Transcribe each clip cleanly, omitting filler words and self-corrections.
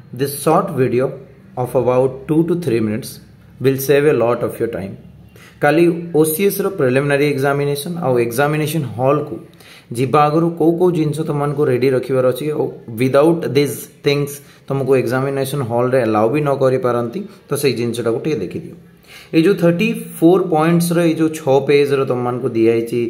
this short video of about 2 to 3 minutes will save a lot of your time. काली OCS रो preliminary examination आउ examination hall को जीवा आगु कौ जिनस तुमको रेडी रखिबार अछि विदाउट दिस थिंग्स तुमको एग्जामिनेशन हॉल रे अलाउ भी न करि पारंती तो सही जिनसटा को टिके देखि दियो। ये जो 34 पॉइंट्स रो ये जो 6 पेज रो तुमको दिया छि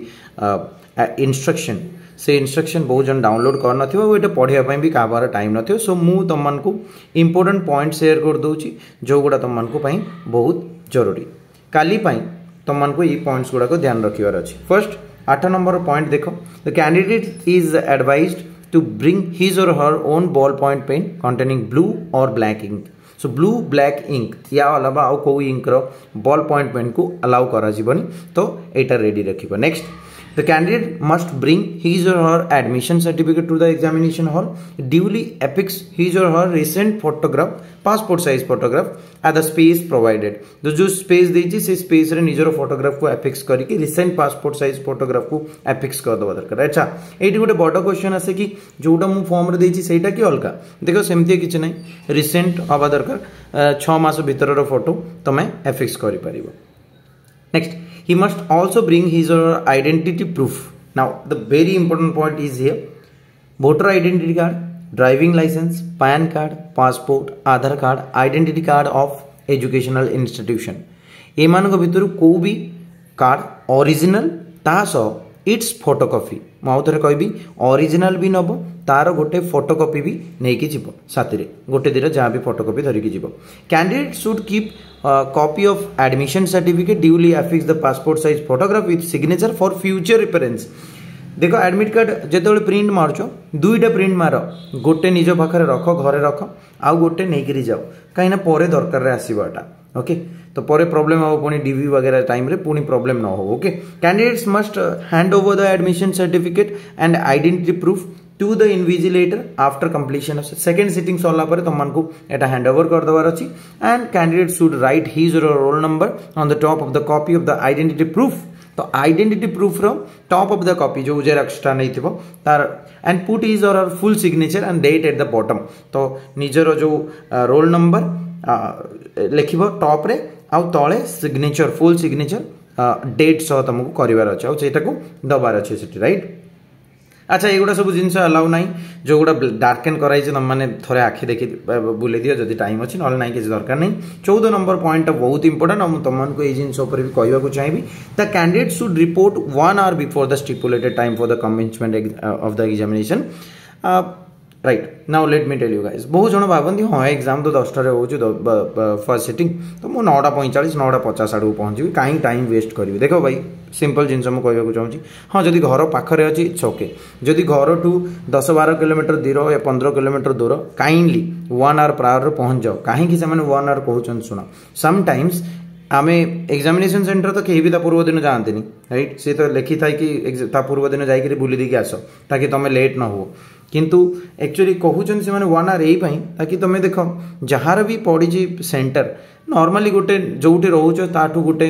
इंस्ट्रक्शन से इंस्ट्रक्शन बहुत जन डाउनलोड कर नथिबो एटा पढिया पई भी काबार टाइम नथिबो सो मु तुमको इंपोर्टेंट पॉइंट शेयर कर दोछि जो गुडा तुमको पई बहुत जरूरी काली पई तुमको ये पॉइंट्स गुडा को ध्यान रखिबार अछि। फर्स्ट 8 नंबर पॉइंट देखो the candidate is advised to bring his or her own ball point pen containing blue or black ink. So blue black ink या अलावा आउ को इंक रो बॉल पॉइंट पेन को अलाउ करा जीवनी तो एटा रेडी रखिबो। Next the candidate must bring his or her admission certificate to the examination hall, duly affix his or her recent photograph passport size photograph at the space provided। तो जो space देछि से space रे निजरो photograph को affix करी कि recent passport size photograph को affix कर दबा दरकार। अच्छा एठी गोटे बड़ क्वेश्चन आसे कि जोटा मु फॉर्म रे देछि सेटा कि अलका देखो सेमति किछ नै recent हवा दरकार 6 मास भीतर रो फोटो तमे affix करि परिबो। Next, he must also bring his or her identity proof. Now, the very important point is here: voter identity card, driving license, PAN card, passport, Aadhaar card, identity card of educational institution. एमान को भितर को भी card original तासो its photocopy माउ थरे कहबी original भी नबो तार गोटे फोटोकॉपी भी नै कि जीवो साथी रे गोटे दिरा जहां भी फोटोकॉपी धरि कि जीवो। Candidate should keep copy of admission certificate duly affix the passport size photograph with signature for future reference. देखो एडमिट कार्ड जेतेबेले प्रिंट मारछो दुईटा प्रिंट मार गोटे निज पाखरे रख घरे रख आ गोटे नै कि जाओ काइना परे दरकार रे आसीबाटा ओके तो परे प्रॉब्लम हो पुनी डीवी वगैरह टाइम रे पुनी प्रॉब्लम न हो। Okay candidates must hand over the admission certificate and identity proof to the invigilator after completion of second sitting सरला पर तुमको एटा हैंड ओवर कर दवार अछि and candidate should write his or roll number on the top of the copy of the identity proof. तो identity proof रो top of the copy जो जेरॉक्सटा नै थिबो तार and put his or her full signature and date at the bottom. तो निजरो जो रोल नंबर लिखिबो टॉप रे आ तळे सिग्नेचर फुल सिग्नेचर डेट सह तुमको करिवार अछि आ सेटा को दबार अछि सेठी राइट। अच्छा एगुड़ा सब जिनस अलाउ ना जो गुड़ा डार्केन कराई मैंने थोड़े आखि देखी बुले दियो जदि टाइम अच्छी ना ना किसी दरकार नहीं। 14 नंबर पॉइंट बहुत इंपोर्टेंट और तुमको ये जिन भी कहवाक चाहिए the candidate should report 1 hour before the stipulated time for the commencement of the examination right. Now let me tell you guys बहुत जन भावती हाँ एग्जाम तो 10 हो फर्स्ट सिटिंग तो मुझे 9:45 9:50 आड़ पहुँची कहीं टाइम वेस्ट करी। देखो भाई सिंपल जिनस मुझे कहूँ चाहिए हाँ जदि घर पाखे अच्छी इट्स ओके जदि घर टू 10-12 किलोमीटर दूर या 15 किलोमीटर दूर काइंडली 1 hour प्रायर पहुँच जाओ कहीं 1 hour कहते शुण समटाइम्स आम एग्जामिनेशन सेंटर तो कहीं भी पूर्व दिन जाते राइट सी तो लिखी था कि पूर्व दिन जाकि बुली देकी आस ताकि तुम लेट न हो किंतु एक्चुअली कहते से 1 hour यही ताकि तुम्हें देख जार भी पड़ी सेंटर नॉर्मली गोटे जोटी रोच ताठू गोटे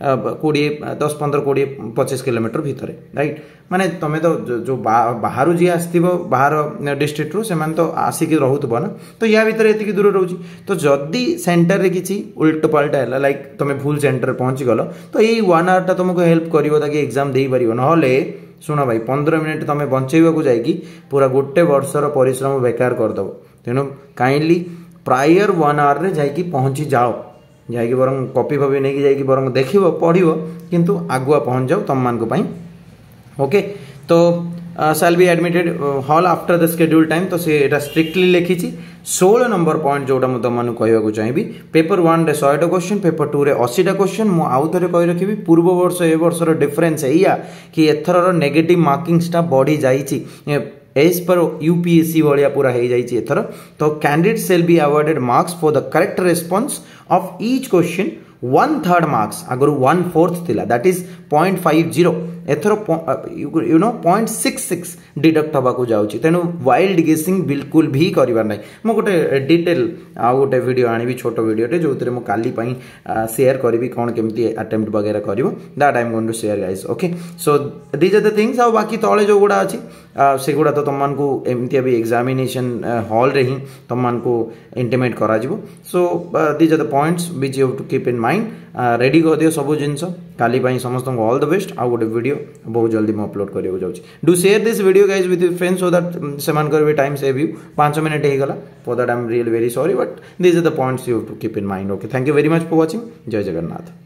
10-15-20-25 किलोमीटर भितर राइट माने तुम तो जो बाहर जी आसो बाहर डिस्ट्रिक्ट रू से तो आसिक रोथब ना तो या भितर ये दूर रोचे तो जदि सेंटर रे किसी उल्ट पल्टा है लाइक तुम भूल सेंटर पहुँची गल तो ये 1 hour टा तुमको हेल्प कर ताकि एग्जाम दे पार ना शुण भाई 15 मिनिट तुम बंचेवा जाकि पूरा गोटे वर्षर परिश्रम बेकार करदेव तेणु काइंडली प्रायर 1 hour रे जाकि पहुँची जाओ जाकि बर कॉपी फॉपी नहीं जाकि बर देख पढ़ किंतु आगुआ पहुँच जाओ तुम मान ओके। तो shall be admitted hall after the schedule time तो से एटा स्ट्रिक्टली लिखी 16 नंबर पॉइंट जोटा मुझे तुमको कहवाक चाहिए पेपर 1 रे 100टा क्वेश्चन पेपर 2 रे 80टा क्वेश्चन मु आउ थे कही रखी पूर्व वर्ष ए वर्षर डिफरेन्स या कि एथर नेगेटिव मार्किंग्सटा बढ़ी जाइए एज पर यूपीएससी भाया पूरा हो जाइए एथर। तो candidate shall be awarded marks for the correct response of each question 1/3 marks आगर 1/4 थिला दैट इज 0.50 एथर यू नो 0.66 डिडक्ट हवा को जाउची तेनु वाइल्ड गेसिंग बिल्कुल भी करिवार नै मो गोटे डिटेल आ गोटे वीडियो आनिबी छोटो वीडियोटे जोतरे मो काली पई शेयर करबी कोन केमती अटेम्प्ट वगैरह करिवो that I am going to share guys okay so these are the things आ बाकी तळे जो गुडा अछि सेगुड़ा तो तुम को एमती अभी एग्जामिनेशन हॉल रे ही तुम को इंटिमेट करा जिवो so these are the points which you have to keep in mind ready कर दियो सब जिनस काली पाई समस्त को ऑल द बेस्ट आ गोटे वीडियो बहुत जल्दी मैं अपलोड करियो जाउची do share this video guys with your friends so that सेमान करबे टाइम सेव यू 5 मिनट हे गला for that I am really very sorry but these are the points you have to keep in mind okay thank you very much for watching Jai Jagannath.